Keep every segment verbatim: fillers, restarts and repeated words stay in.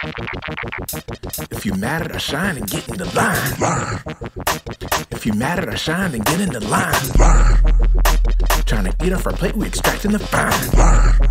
If you mad at I shine and get in the line. If you mad at I shine and get in the line. Trying to eat off our plate, we extracting the fine.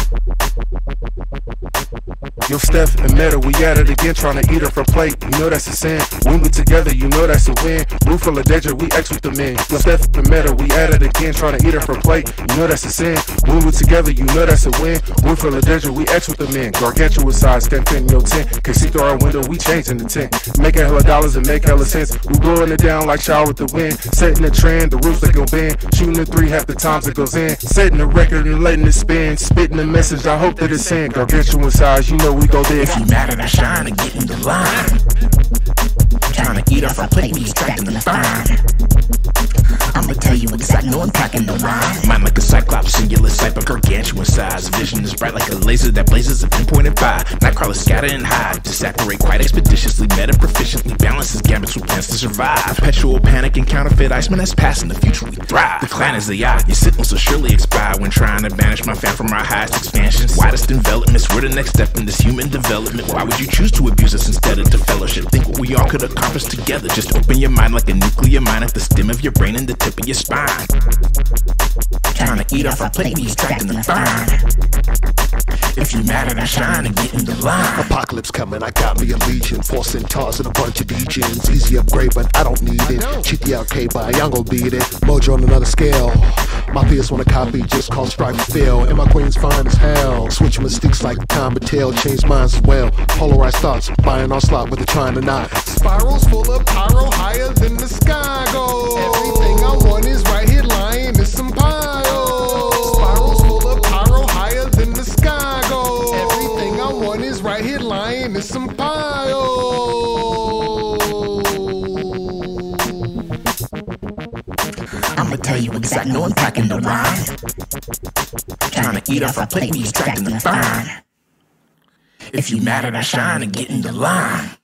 Yo, Steph and Meta, we at it again, trying to eat off our plate. You know that's a sin. When we together, you know that's a win. Room full of danger, we X with the men. Yo, Steph and Meta, we at it again, trying to eat off our plate. You know that's a sin. When we together, you know that's a win. Room full of danger, we X with the men. Gargantuan size, step in your tent. Can see through our window, we changing the tent. Making hella dollars and make hella sense. We blowing it down like shower with the wind. Setting the trend, the roofs that go bend. Shooting the three half the times it goes in. Setting the record and letting it spin. Spitting the message, I hope that it's in. Gargantuan size, you know we go there. If you mad at I shine and get in the line. Trying to eat off our plate, we extracting the fine. I'ma tell you exactly, no unpacking the rhyme. Mind like a cyclops, singular sight, but gargantuan size. Vision is bright like a laser that blazes a pinpointed by. Nightcrawlers scatter and hide, disapparate quite expeditiously. Meta proficiently balances gambits with plans to survive. Perpetual panic and counterfeit iceman that's past in the future we thrive. The clan is the eye, your signals will surely expire when trying to banish my fan from our highest expansions. Widest envelopments, we're the next step in this human development. Why would you choose to abuse us instead of to fellowship? Think what we all could accomplish together. Just open your mind like a nuclear mine at the stem of your brain and the tip of your spine. Trying to eat off our plate, we extracting the fine. If you mad at I shine and get in the line. Apocalypse coming, I got me a legion. Four centaurs and a bunch of degens. Easy upgrade, but I don't need it. Cheat the arcade, but I ain't gon' beat it. Mojo on another scale. My peers wanna copy, just call strive and fail. And my queen's fine as hell. Switch mystiques like time but tail. Change minds as well. Polarized thoughts, buying on slot with the trying to not. Spirals full of pyro, higher than the sky goes. Everything I want is right here lying in some piles. Spirals full of pyro, higher than the sky goes. Everything I want is right here lying in some piles. I'ma tell you exactly, no unpacking the rhyme. Trying to eat off our plate, we extracting the fine. If you mad at I shine and get in the line.